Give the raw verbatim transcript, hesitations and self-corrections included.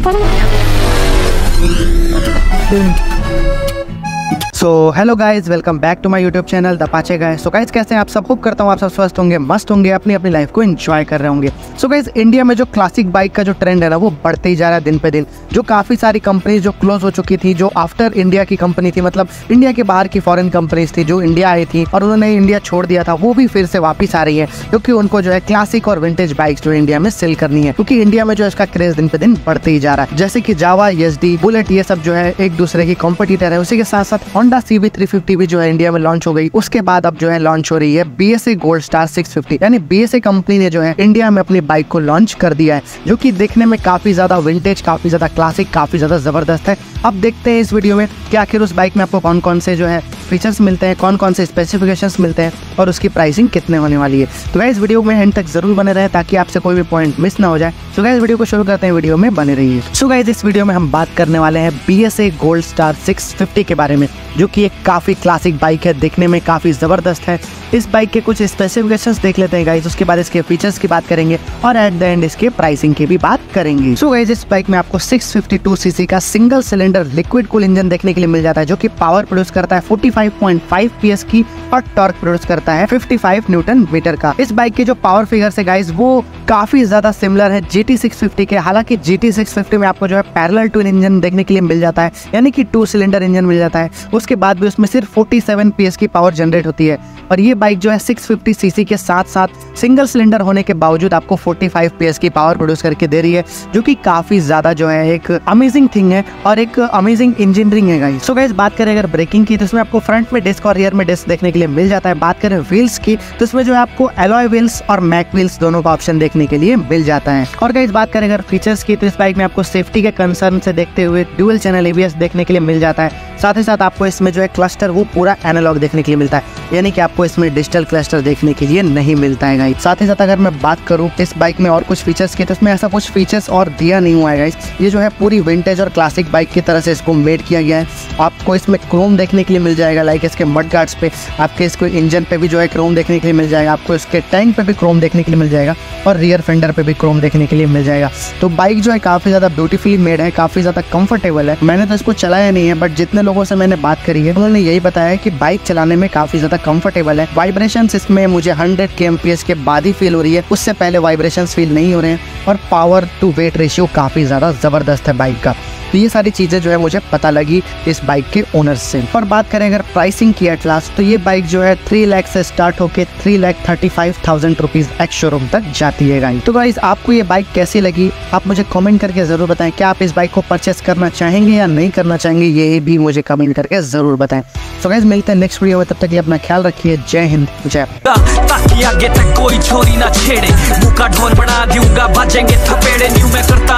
So hello guys, welcome back to my YouTube channel the पाचे guys. So guys कैसे हैं आप सब? होप करता हूँ आप सब स्वस्थ होंगे, मस्त होंगे, अपनी अपनी लाइफ को एंजॉय कर रहे होंगे। सो गाइज इंडिया में जो क्लासिक बाइक का जो ट्रेंड है ना, वो बढ़ते ही जा रहा है दिन पे दिन। जो काफ़ी सारी कंपनीज जो क्लोज हो चुकी थी, जो आफ्टर इंडिया की कंपनी थी, मतलब इंडिया के बाहर की फॉरेन कंपनीज थी जो इंडिया आई थी और उन्होंने इंडिया छोड़ दिया था, वो भी फिर से वापस आ रही है क्योंकि उनको जो है क्लासिक और विंटेज बाइक्स जो इंडिया में सेल करनी है, क्योंकि इंडिया में जो इसका क्रेज दिन पे दिन बढ़ते ही जा रहा है। जैसे कि जावा, एसडी, बुलेट, ये सब जो है एक दूसरे की कॉम्पिटिटर है। उसी के साथ साथ होंडा सीबी थ्री फिफ्टी भी जो है इंडिया में लॉन्च हो गई। उसके बाद अब जो है लॉन्च हो रही है BSA gold star six fifty, यानी बीएसए कंपनी ने जो है इंडिया में अपनी बाइक को लॉन्च कर दिया है, जो कि देखने में काफी ज्यादा विंटेज, काफी ज्यादा क्लासिक, काफी ज्यादा जबरदस्त है। अब देखते हैं इस वीडियो में कि आखिर उस बाइक में आपको कौन कौन से जो है फीचर्स मिलते हैं, कौन कौन से स्पेसिफिकेशंस मिलते हैं और उसकी प्राइसिंग कितने होने वाली है। तो गाइस वीडियो में एंड तक जरूर बने रहे ताकि आपसे कोई भी पॉइंट मिस ना हो जाए। तो गाइस वीडियो को शुरू करते हैं, वीडियो में बने रहिए। सो गाइस इस वीडियो में हम बात करने वाले हैं BSA gold star six fifty के बारे में, जो कि एक काफी क्लासिक बाइक है, देखने में काफी जबरदस्त है। इस बाइक के कुछ स्पेसिफिकेशंस देख लेते हैं गाइस, उसके बाद इसके फीचर्स की बात करेंगे और एट द एंड इसके प्राइसिंग की भी बात करेंगे। सो गाइस इस बाइक में आपको सिक्स फिफ्टी टू सीसी का single cylinder liquid cool engine देखने के लिए मिल जाता है, जो कि पावर प्रोड्यूस करता है forty five point five PS की और टॉर्क प्रोड्यूस करता है फिफ्टी फाइव न्यूटन मीटर का। इस बाइक के जो पावर फिगर्स है गाइस, वो काफी ज्यादा सिमिलर है जीटी सिक्स फिफ्टी के। हालांकि जीटी सिक्स फिफ्टी में आपको जो है पैरेलल ट्विन इंजन देखने के लिए मिल जाता है, यानी कि टू सिलेंडर इंजन मिल जाता है। उसके बाद भी उसमें सिर्फ फोर्टी सेवन पीएस की पावर जनरेट होती है। और ये बाइक जो है सिक्स फिफ्टी सीसी के साथ साथ सिंगल सिलेंडर होने के बावजूद आपको फोर्टी फाइव पीएस की पावर प्रोड्यूस करके दे रही है, जो कि काफी ज्यादा जो है एक अमेजिंग थिंग है और एक अमेजिंग इंजीनियरिंग है गाइस। सो गाइस बात करें अगर ब्रेकिंग की, तो इसमें आपको फ्रंट में डिस्क और रियर में डिस्क देखने के लिए मिल जाता है। बात करें व्हील्स की, तो इसमें जो है आपको एलॉय व्हील्स और मैक व्हील्स दोनों का ऑप्शन देखने के लिए मिल जाता है। और गाइस बात करें अगर फीचर्स की, तो इस बाइक में आपको सेफ्टी के कंसर्न से देखते हुए ड्यूल चैनल एबीएस देखने के लिए मिल जाता है। साथ ही साथ आपको इसमें जो है क्लस्टर वो पूरा एनालॉग देखने के लिए मिलता है, यानी कि आपको इसमें डिजिटल क्लस्टर देखने के लिए नहीं मिलता है गाइस। साथ ही साथ अगर मैं बात करूं इस बाइक में और कुछ फीचर्स की, तो इसमें ऐसा कुछ फीचर्स और दिया नहीं हुआ है गाइस। ये जो है पूरी विंटेज और क्लासिक बाइक की तरह से इसको मेड किया गया है। आपको इसमें क्रोम देखने के लिए मिल जाएगा, लाइक इसके मड गार्ड्स पे, आपके इसको इंजन पे भी जो है क्रोम देखने के लिए मिल जाएगा, आपको इसके टैंक पे भी क्रोम देखने के लिए मिल जाएगा और रियर फेंडर पे भी क्रोम देखने के लिए मिल जाएगा। तो बाइक जो है काफी ज्यादा ब्यूटीफुली मेड है, काफी ज्यादा कंफर्टेबल है। मैंने तो इसको चलाया नहीं है, बट जितने लोगों से मैंने बात करी है उन्होंने यही बताया कि बाइक चलाने में काफी ज्यादा कंफर्टेबल है। वाइब्रेशंस इसमें मुझे हंड्रेड केएमपीएस के बाद ही फील हो रही है, उससे पहले वाइब्रेशंस फील नहीं हो रहे हैं। और पावर टू वेट रेशियो काफी ज्यादा जबरदस्त है बाइक का। तो ये सारी चीजें जो है मुझे पता लगी इस बाइक के ओनर से। और बात करें अगर प्राइसिंग की एट लास्ट, तो ये बाइक जो है थ्री लाख से स्टार्ट होके three lakh thirty five thousand rupees ex showroom तक जाती है गाइस। तो गाइस आपको ये बाइक कैसी लगी, आप मुझे कमेंट करके जरूर बताएं। क्या आप इस बाइक को परचेस करना चाहेंगे या नहीं करना चाहेंगे, ये भी मुझे कमेंट करके जरूर बताएं। तो गाइस मिलते हैं नेक्स्ट वीडियो में, तब तक अपना ख्याल रखिए। जय हिंद, जय। ताकि आगे तक कोई छोरी ना छेड़े, मुंह का ढोल बना दूंगा, बजेंगे थपेड़े। न्यू मैं करता